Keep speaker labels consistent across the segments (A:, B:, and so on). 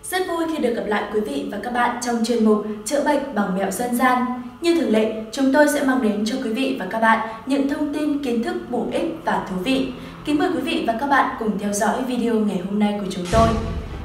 A: Rất vui khi được gặp lại quý vị và các bạn trong chuyên mục Chữa bệnh bằng mẹo dân gian. Như thường lệ, chúng tôi sẽ mang đến cho quý vị và các bạn những thông tin kiến thức bổ ích và thú vị. Kính mời quý vị và các bạn cùng theo dõi video ngày hôm nay của chúng tôi.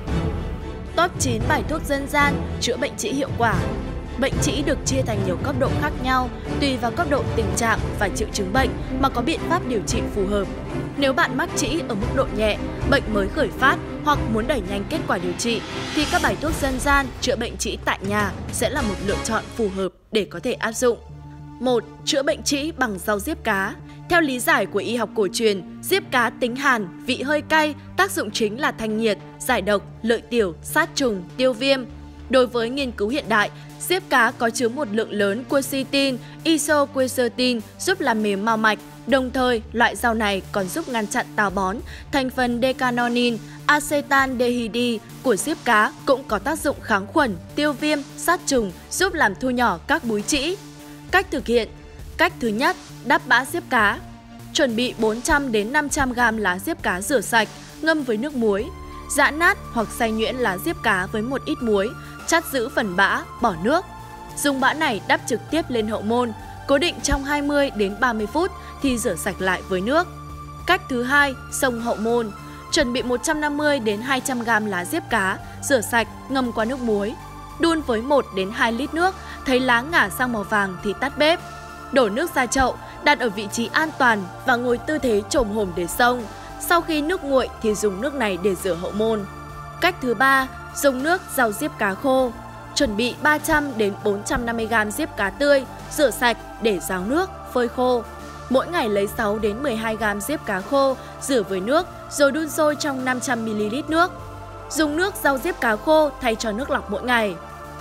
B: Top 9 bài thuốc dân gian chữa bệnh trĩ hiệu quả. Bệnh trĩ được chia thành nhiều cấp độ khác nhau, tùy vào cấp độ tình trạng và triệu chứng bệnh mà có biện pháp điều trị phù hợp. Nếu bạn mắc trĩ ở mức độ nhẹ, bệnh mới khởi phát hoặc muốn đẩy nhanh kết quả điều trị, thì các bài thuốc dân gian chữa bệnh trĩ tại nhà sẽ là một lựa chọn phù hợp để có thể áp dụng. 1. Chữa bệnh trĩ bằng rau diếp cá. Theo lý giải của y học cổ truyền, diếp cá tính hàn, vị hơi cay, tác dụng chính là thanh nhiệt, giải độc, lợi tiểu, sát trùng, tiêu viêm. Đối với nghiên cứu hiện đại, diếp cá có chứa một lượng lớn quercetin, isoquercetin giúp làm mềm mao mạch. Đồng thời, loại rau này còn giúp ngăn chặn táo bón. Thành phần decanonin, acetaldehyde của diếp cá cũng có tác dụng kháng khuẩn, tiêu viêm, sát trùng, giúp làm thu nhỏ các búi trĩ. Cách thực hiện. Cách thứ nhất, đắp bã diếp cá. Chuẩn bị 400 đến 500 g lá diếp cá rửa sạch, ngâm với nước muối. Giã nát hoặc xay nhuyễn lá diếp cá với một ít muối, chắt giữ phần bã, bỏ nước. Dùng bã này đắp trực tiếp lên hậu môn, cố định trong 20 đến 30 phút thì rửa sạch lại với nước. Cách thứ hai, xông hậu môn. Chuẩn bị 150 đến 200 g lá diếp cá, rửa sạch, ngâm qua nước muối. Đun với 1 đến 2 lít nước, thấy lá ngả sang màu vàng thì tắt bếp. Đổ nước ra chậu, đặt ở vị trí an toàn và ngồi tư thế chồm hổm để xông. Sau khi nước nguội thì dùng nước này để rửa hậu môn. Cách thứ ba, dùng nước rau diếp cá khô. Chuẩn bị 300 đến 450 g diếp cá tươi, rửa sạch để ráo nước, phơi khô. Mỗi ngày lấy 6 đến 12 g diếp cá khô, rửa với nước rồi đun sôi trong 500 ml nước. Dùng nước rau diếp cá khô thay cho nước lọc mỗi ngày.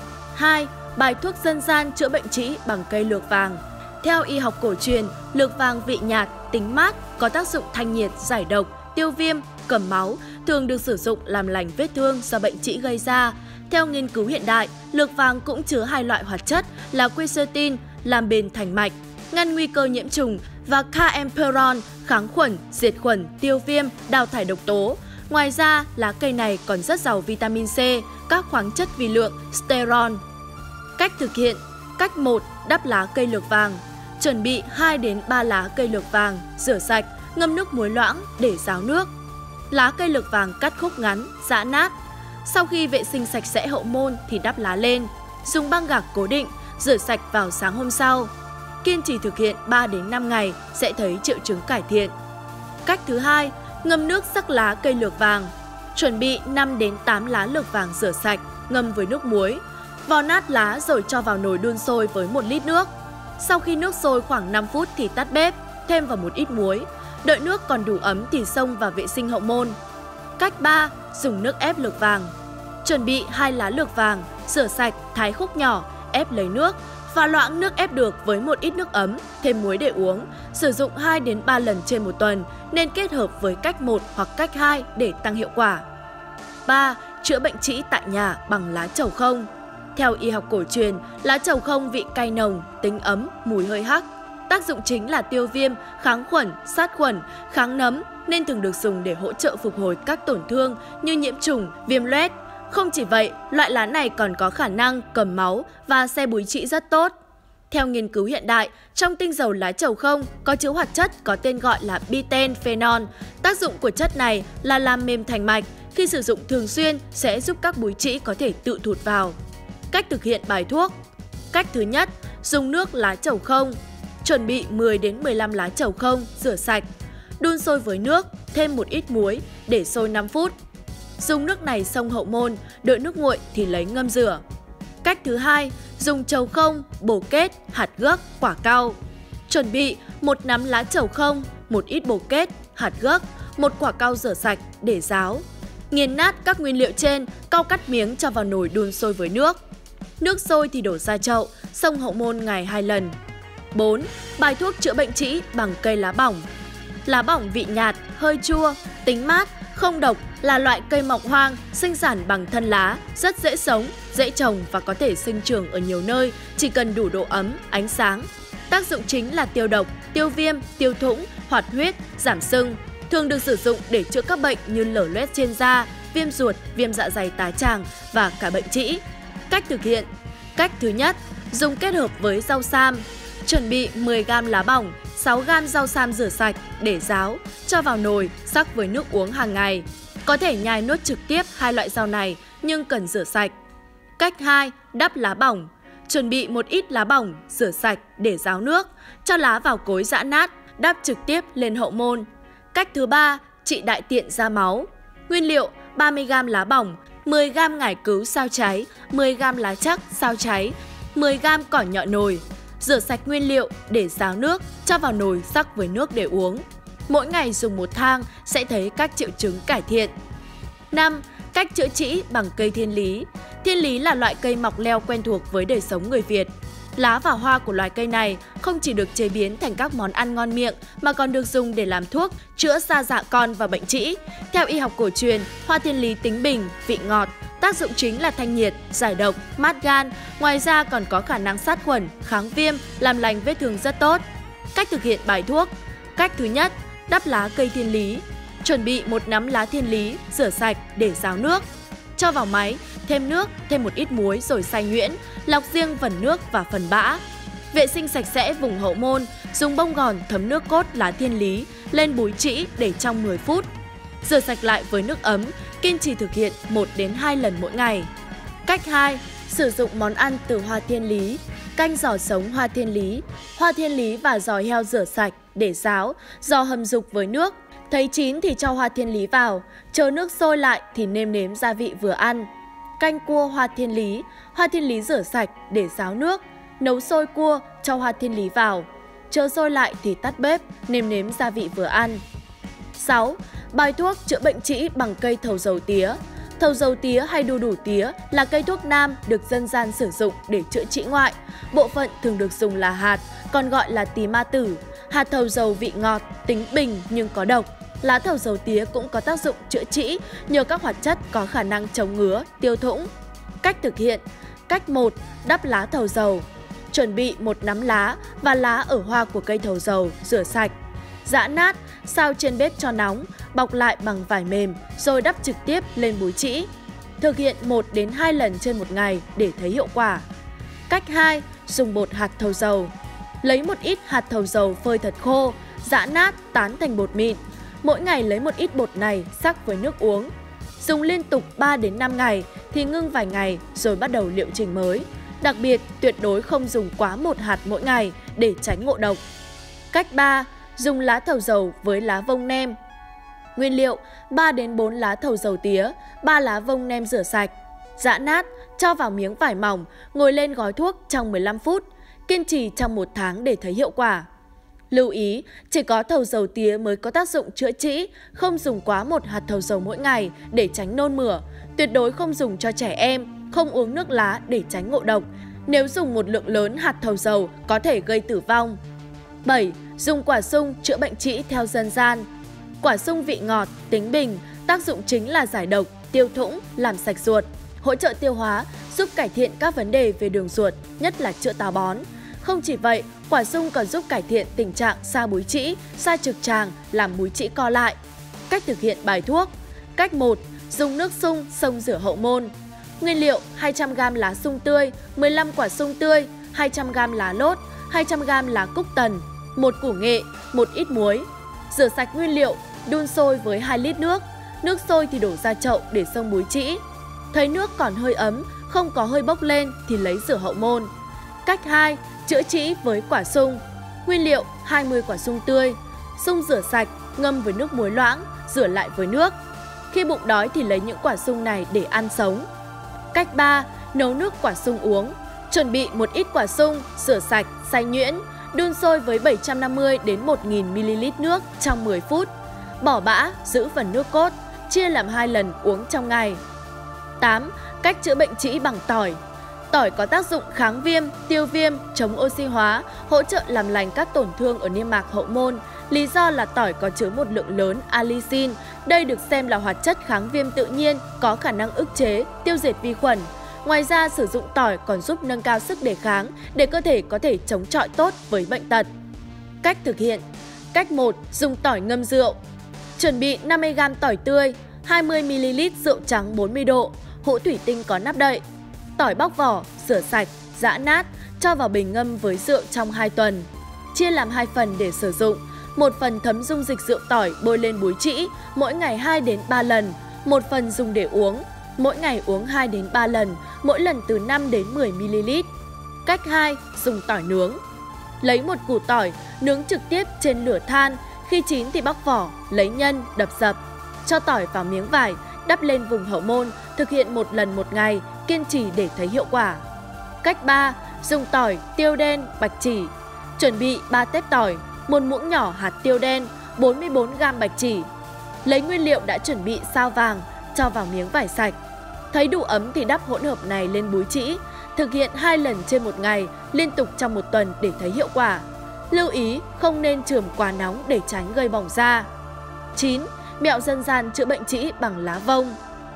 B: 2. Bài thuốc dân gian chữa bệnh trĩ bằng cây lược vàng. Theo y học cổ truyền, lược vàng vị nhạt, tính mát, có tác dụng thanh nhiệt, giải độc, tiêu viêm, cầm máu, thường được sử dụng làm lành vết thương do bệnh trĩ gây ra. Theo nghiên cứu hiện đại, lược vàng cũng chứa hai loại hoạt chất là quercetin, làm bền thành mạch, ngăn nguy cơ nhiễm trùng, và camphorol, kháng khuẩn, diệt khuẩn, tiêu viêm, đào thải độc tố. Ngoài ra, lá cây này còn rất giàu vitamin C, các khoáng chất vi lượng, sterol. Cách thực hiện. Cách 1. Đắp lá cây lược vàng. Chuẩn bị 2 đến 3 lá cây lược vàng, rửa sạch, ngâm nước muối loãng để ráo nước. Lá cây lược vàng cắt khúc ngắn, giã nát. Sau khi vệ sinh sạch sẽ hậu môn thì đắp lá lên, dùng băng gạc cố định, rửa sạch vào sáng hôm sau. Kiên trì thực hiện 3 đến 5 ngày sẽ thấy triệu chứng cải thiện. Cách thứ hai, ngâm nước sắc lá cây lược vàng. Chuẩn bị 5 đến 8 lá lược vàng rửa sạch, ngâm với nước muối. Vò nát lá rồi cho vào nồi đun sôi với 1 lít nước. Sau khi nước sôi khoảng 5 phút thì tắt bếp, thêm vào một ít muối. Đợi nước còn đủ ấm thì xông và vệ sinh hậu môn. Cách 3. Dùng nước ép lược vàng. Chuẩn bị 2 lá lược vàng, rửa sạch, thái khúc nhỏ, ép lấy nước. Pha loãng nước ép được với một ít nước ấm, thêm muối để uống. Sử dụng 2 đến 3 lần trên một tuần, nên kết hợp với cách 1 hoặc cách 2 để tăng hiệu quả. 3. Chữa bệnh trĩ tại nhà bằng lá trầu không. Theo y học cổ truyền, lá trầu không vị cay nồng, tính ấm, mùi hơi hắc. Tác dụng chính là tiêu viêm, kháng khuẩn, sát khuẩn, kháng nấm nên thường được dùng để hỗ trợ phục hồi các tổn thương như nhiễm trùng, viêm loét. Không chỉ vậy, loại lá này còn có khả năng cầm máu và xe búi trĩ rất tốt. Theo nghiên cứu hiện đại, trong tinh dầu lá trầu không có chứa hoạt chất có tên gọi là bitenphenol. Tác dụng của chất này là làm mềm thành mạch, khi sử dụng thường xuyên sẽ giúp các búi trĩ có thể tự thụt vào. Cách thực hiện bài thuốc. Cách thứ nhất, dùng nước lá trầu không. Chuẩn bị 10 đến 15 lá trầu không, rửa sạch. Đun sôi với nước, thêm một ít muối, để sôi 5 phút. Dùng nước này xông hậu môn, đợi nước nguội thì lấy ngâm rửa. Cách thứ hai, dùng trầu không, bồ kết, hạt gấc, quả cau. Chuẩn bị 1 nắm lá trầu không, một ít bồ kết, hạt gấc, 1 quả cau rửa sạch để ráo. Nghiền nát các nguyên liệu trên, cau cắt miếng cho vào nồi đun sôi với nước. Nước sôi thì đổ ra chậu, xông hậu môn ngày 2 lần. 4. Bài thuốc chữa bệnh trĩ bằng cây lá bỏng. Lá bỏng vị nhạt, hơi chua, tính mát, không độc, là loại cây mọc hoang, sinh sản bằng thân lá, rất dễ sống, dễ trồng và có thể sinh trưởng ở nhiều nơi, chỉ cần đủ độ ấm, ánh sáng. Tác dụng chính là tiêu độc, tiêu viêm, tiêu thủng, hoạt huyết, giảm sưng. Thường được sử dụng để chữa các bệnh như lở loét trên da, viêm ruột, viêm dạ dày tá tràng và cả bệnh trĩ. Cách thực hiện. Cách thứ nhất, dùng kết hợp với rau sam. Chuẩn bị 10g lá bỏng, 6g rau sam rửa sạch để ráo, cho vào nồi sắc với nước uống hàng ngày. Có thể nhai nuốt trực tiếp hai loại rau này nhưng cần rửa sạch. Cách 2, đắp lá bỏng. Chuẩn bị một ít lá bỏng, rửa sạch để ráo nước, cho lá vào cối giã nát, đắp trực tiếp lên hậu môn. Cách thứ 3, trị đại tiện ra máu. Nguyên liệu: 30g lá bỏng, 10g ngải cứu sao cháy, 10g lá chắc sao cháy, 10g cỏ nhọ nồi. Rửa sạch nguyên liệu để ráo nước, cho vào nồi sắc với nước để uống. Mỗi ngày dùng 1 thang sẽ thấy các triệu chứng cải thiện. 5. Cách chữa trĩ bằng cây thiên lý. Thiên lý là loại cây mọc leo quen thuộc với đời sống người Việt. Lá và hoa của loài cây này không chỉ được chế biến thành các món ăn ngon miệng mà còn được dùng để làm thuốc chữa sa dạ con và bệnh trĩ. Theo y học cổ truyền, hoa thiên lý tính bình, vị ngọt, tác dụng chính là thanh nhiệt, giải độc, mát gan. Ngoài ra còn có khả năng sát khuẩn, kháng viêm, làm lành vết thương rất tốt. Cách thực hiện bài thuốc. Cách thứ nhất, đắp lá cây thiên lý. Chuẩn bị 1 nắm lá thiên lý, rửa sạch để ráo nước. Cho vào máy, thêm nước, thêm một ít muối rồi xay nhuyễn, lọc riêng phần nước và phần bã. Vệ sinh sạch sẽ vùng hậu môn, dùng bông gòn thấm nước cốt lá thiên lý lên búi trĩ để trong 10 phút. Rửa sạch lại với nước ấm, kiên trì thực hiện 1 đến 2 lần mỗi ngày. Cách 2, sử dụng món ăn từ hoa thiên lý. Canh giò sống hoa thiên lý và giò heo rửa sạch để ráo, giò hầm dục với nước. Thấy chín thì cho hoa thiên lý vào, chờ nước sôi lại thì nêm nếm gia vị vừa ăn. Canh cua hoa thiên lý rửa sạch để ráo nước, nấu sôi cua, cho hoa thiên lý vào. Chờ sôi lại thì tắt bếp, nêm nếm gia vị vừa ăn. 6. Bài thuốc chữa bệnh trĩ bằng cây thầu dầu tía. Thầu dầu tía hay đu đủ tía là cây thuốc nam được dân gian sử dụng để chữa trĩ ngoại. Bộ phận thường được dùng là hạt, còn gọi là tí ma tử. Hạt thầu dầu vị ngọt, tính bình nhưng có độc. Lá thầu dầu tía cũng có tác dụng chữa trĩ nhờ các hoạt chất có khả năng chống ngứa, tiêu thủng. Cách thực hiện. Cách 1, đắp lá thầu dầu. Chuẩn bị 1 nắm lá và lá ở hoa của cây thầu dầu, rửa sạch. Giã nát, sao trên bếp cho nóng, bọc lại bằng vải mềm rồi đắp trực tiếp lên búi trĩ. Thực hiện 1 đến 2 lần trên một ngày để thấy hiệu quả. Cách 2, dùng bột hạt thầu dầu. Lấy một ít hạt thầu dầu phơi thật khô, giã nát tán thành bột mịn. Mỗi ngày lấy một ít bột này sắc với nước uống. Dùng liên tục 3 đến 5 ngày thì ngưng vài ngày rồi bắt đầu liệu trình mới. Đặc biệt, tuyệt đối không dùng quá 1 hạt mỗi ngày để tránh ngộ độc. Cách 3, dùng lá thầu dầu với lá vông nem. Nguyên liệu: 3 đến 4 lá thầu dầu tía, 3 lá vông nem rửa sạch. Giã nát, cho vào miếng vải mỏng, ngồi lên gói thuốc trong 15 phút. Kiên trì trong 1 tháng để thấy hiệu quả. Lưu ý, chỉ có thầu dầu tía mới có tác dụng chữa trĩ, không dùng quá 1 hạt thầu dầu mỗi ngày để tránh nôn mửa. Tuyệt đối không dùng cho trẻ em, không uống nước lá để tránh ngộ độc. Nếu dùng một lượng lớn hạt thầu dầu có thể gây tử vong. 7. Dùng quả sung chữa bệnh trĩ theo dân gian. Quả sung vị ngọt, tính bình, tác dụng chính là giải độc, tiêu thủng, làm sạch ruột, hỗ trợ tiêu hóa, giúp cải thiện các vấn đề về đường ruột, nhất là chữa táo bón. Không chỉ vậy, quả sung còn giúp cải thiện tình trạng sa búi trĩ, sa trực tràng, làm búi trĩ co lại. Cách thực hiện bài thuốc. Cách 1, dùng nước sung xông rửa hậu môn. Nguyên liệu: 200g lá sung tươi, 15 quả sung tươi, 200g lá lốt, 200g lá cúc tần, 1 củ nghệ, 1 ít muối. Rửa sạch nguyên liệu, đun sôi với 2 lít nước. Nước sôi thì đổ ra chậu để xông búi trĩ. Thấy nước còn hơi ấm, không có hơi bốc lên thì lấy rửa hậu môn. Cách 2, chữa trĩ với quả sung. Nguyên liệu: 20 quả sung tươi. Sung rửa sạch, ngâm với nước muối loãng, rửa lại với nước. Khi bụng đói thì lấy những quả sung này để ăn sống. Cách 3, nấu nước quả sung uống. Chuẩn bị một ít quả sung, rửa sạch, xay nhuyễn, đun sôi với 750 đến 1000 ml nước trong 10 phút. Bỏ bã, giữ phần nước cốt, chia làm 2 lần uống trong ngày. 8. Cách chữa bệnh trĩ bằng tỏi. Tỏi có tác dụng kháng viêm, tiêu viêm, chống oxy hóa, hỗ trợ làm lành các tổn thương ở niêm mạc hậu môn. Lý do là tỏi có chứa một lượng lớn allicin. Đây được xem là hoạt chất kháng viêm tự nhiên, có khả năng ức chế, tiêu diệt vi khuẩn. Ngoài ra, sử dụng tỏi còn giúp nâng cao sức đề kháng để cơ thể có thể chống chọi tốt với bệnh tật. Cách thực hiện. Cách 1, dùng tỏi ngâm rượu. Chuẩn bị 50g tỏi tươi, 20ml rượu trắng 40 độ, hũ thủy tinh có nắp đậy. Tỏi bóc vỏ, rửa sạch, giã nát, cho vào bình ngâm với rượu trong 2 tuần. Chia làm 2 phần để sử dụng. Một phần thấm dung dịch rượu tỏi bôi lên búi trĩ, mỗi ngày 2 đến 3 lần. Một phần dùng để uống, mỗi ngày uống 2 đến 3 lần, mỗi lần từ 5 đến 10ml. Cách 2. Dùng tỏi nướng. Lấy một củ tỏi, nướng trực tiếp trên lửa than. Khi chín thì bóc vỏ, lấy nhân, đập dập. Cho tỏi vào miếng vải, đắp lên vùng hậu môn, thực hiện 1 lần 1 ngày, kiên trì để thấy hiệu quả. Cách 3. Dùng tỏi, tiêu đen, bạch chỉ. Chuẩn bị 3 tép tỏi, 1 muỗng nhỏ hạt tiêu đen, 44g bạch chỉ. Lấy nguyên liệu đã chuẩn bị sao vàng, cho vào miếng vải sạch. Thấy đủ ấm thì đắp hỗn hợp này lên búi trĩ. Thực hiện 2 lần trên 1 ngày, liên tục trong 1 tuần để thấy hiệu quả. Lưu ý không nên chườm quá nóng để tránh gây bỏng da. 9. Mẹo dân gian chữa bệnh trĩ bằng lá vông.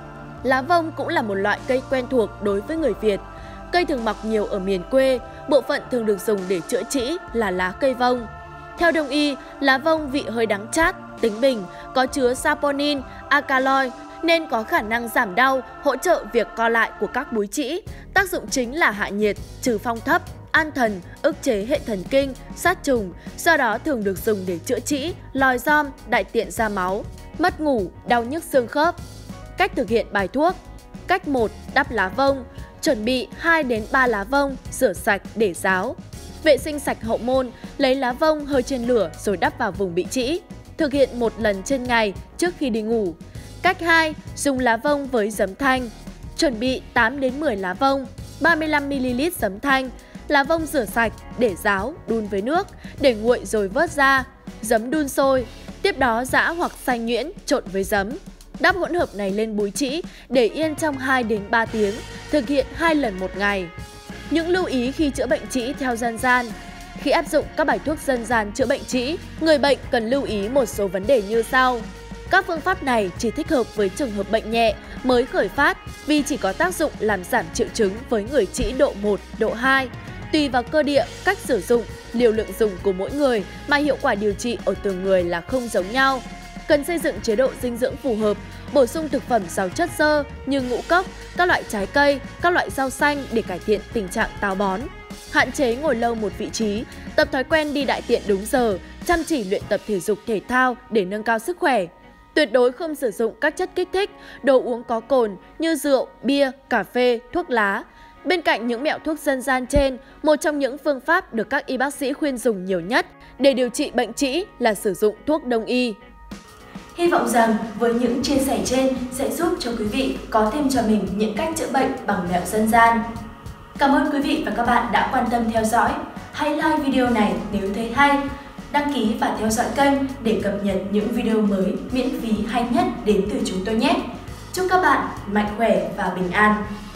B: Lá vông cũng là một loại cây quen thuộc đối với người Việt. Cây thường mọc nhiều ở miền quê, bộ phận thường được dùng để chữa trĩ là lá cây vông. Theo Đông y, lá vông vị hơi đắng chát, tính bình, có chứa saponin, alkaloid nên có khả năng giảm đau, hỗ trợ việc co lại của các búi trĩ. Tác dụng chính là hạ nhiệt, trừ phong thấp, an thần, ức chế hệ thần kinh, sát trùng, do đó thường được dùng để chữa trĩ, lòi giom, đại tiện ra máu, mất ngủ, đau nhức xương khớp. Cách thực hiện bài thuốc. Cách 1. Đắp lá vông. Chuẩn bị 2 đến 3 lá vông, rửa sạch để ráo. Vệ sinh sạch hậu môn, lấy lá vông hơi trên lửa rồi đắp vào vùng bị trĩ. Thực hiện 1 lần trên ngày trước khi đi ngủ. Cách 2. Dùng lá vông với giấm thanh. Chuẩn bị 8 đến 10 lá vông, 35ml giấm thanh. Lá vông rửa sạch, để ráo, đun với nước, để nguội rồi vớt ra. Giấm đun sôi, tiếp đó giã hoặc xay nhuyễn trộn với giấm. Đắp hỗn hợp này lên búi trĩ, để yên trong 2 đến 3 tiếng, thực hiện 2 lần 1 ngày. Những lưu ý khi chữa bệnh trĩ theo dân gian. Khi áp dụng các bài thuốc dân gian chữa bệnh trĩ, người bệnh cần lưu ý một số vấn đề như sau. Các phương pháp này chỉ thích hợp với trường hợp bệnh nhẹ, mới khởi phát vì chỉ có tác dụng làm giảm triệu chứng với người trĩ độ 1, độ 2. Tùy vào cơ địa, cách sử dụng, liều lượng dùng của mỗi người mà hiệu quả điều trị ở từng người là không giống nhau. Cần xây dựng chế độ dinh dưỡng phù hợp, bổ sung thực phẩm giàu chất xơ như ngũ cốc, các loại trái cây, các loại rau xanh để cải thiện tình trạng táo bón. Hạn chế ngồi lâu một vị trí, tập thói quen đi đại tiện đúng giờ, chăm chỉ luyện tập thể dục thể thao để nâng cao sức khỏe. Tuyệt đối không sử dụng các chất kích thích, đồ uống có cồn như rượu, bia, cà phê, thuốc lá. Bên cạnh những mẹo thuốc dân gian trên, một trong những phương pháp được các y bác sĩ khuyên dùng nhiều nhất để điều trị bệnh trĩ là sử dụng thuốc Đông y.
A: Hy vọng rằng với những chia sẻ trên sẽ giúp cho quý vị có thêm cho mình những cách chữa bệnh bằng mẹo dân gian. Cảm ơn quý vị và các bạn đã quan tâm theo dõi. Hãy like video này nếu thấy hay, đăng ký và theo dõi kênh để cập nhật những video mới miễn phí hay nhất đến từ chúng tôi nhé. Chúc các bạn mạnh khỏe và bình an!